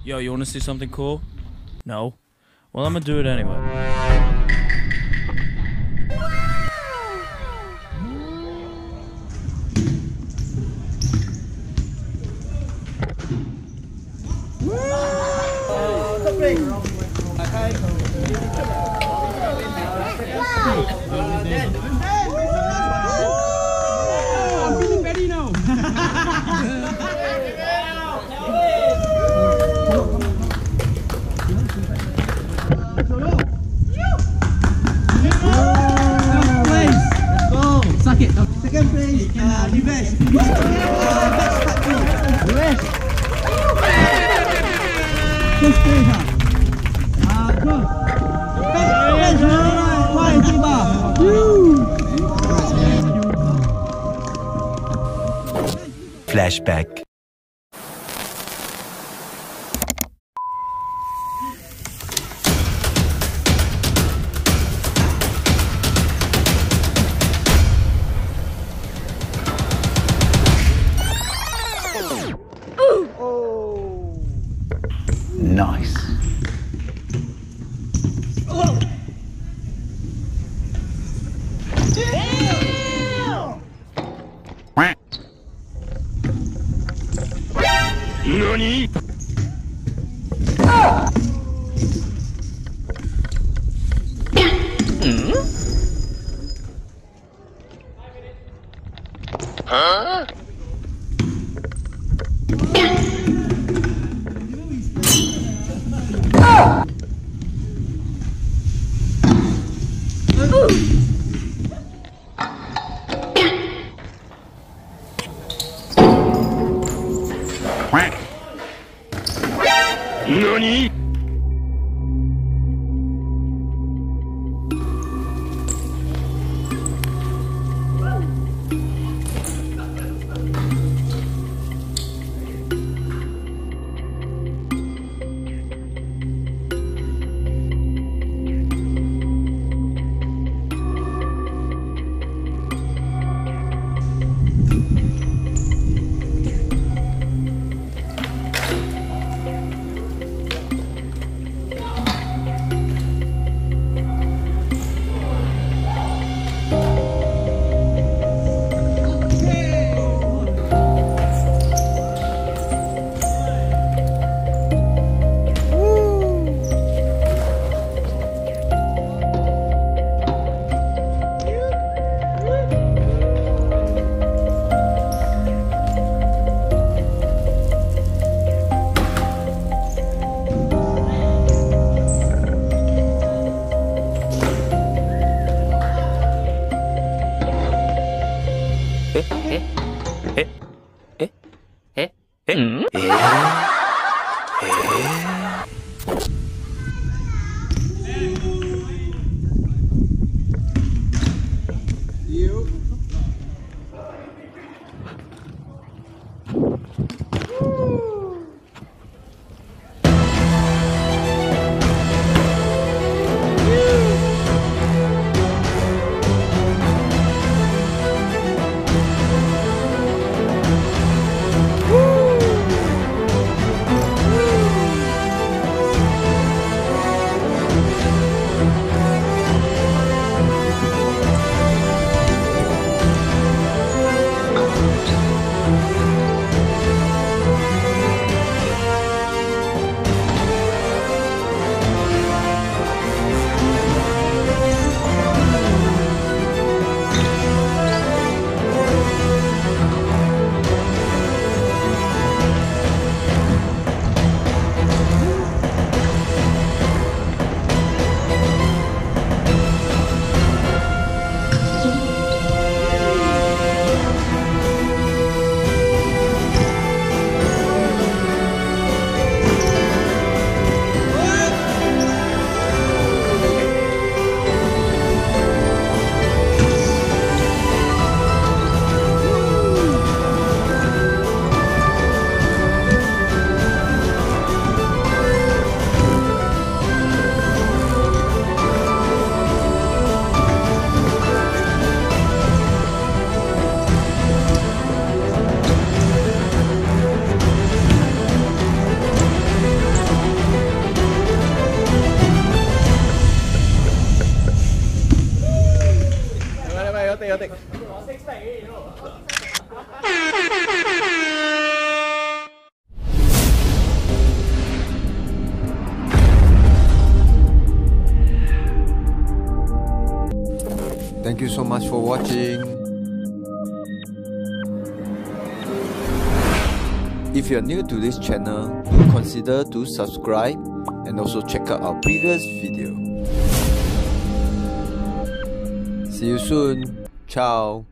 Yo, you wanna see something cool? No? Well, I'm gonna do it anyway. I'm feeling ready now. Suck it. Second place, reverse. Reverse. First place, go. Flashback. Nice. NANI?! Huh? NANI?! take. Thank you so much for watching. If you're new to this channel, consider to subscribe and also check out our previous video. See you soon. Ciao.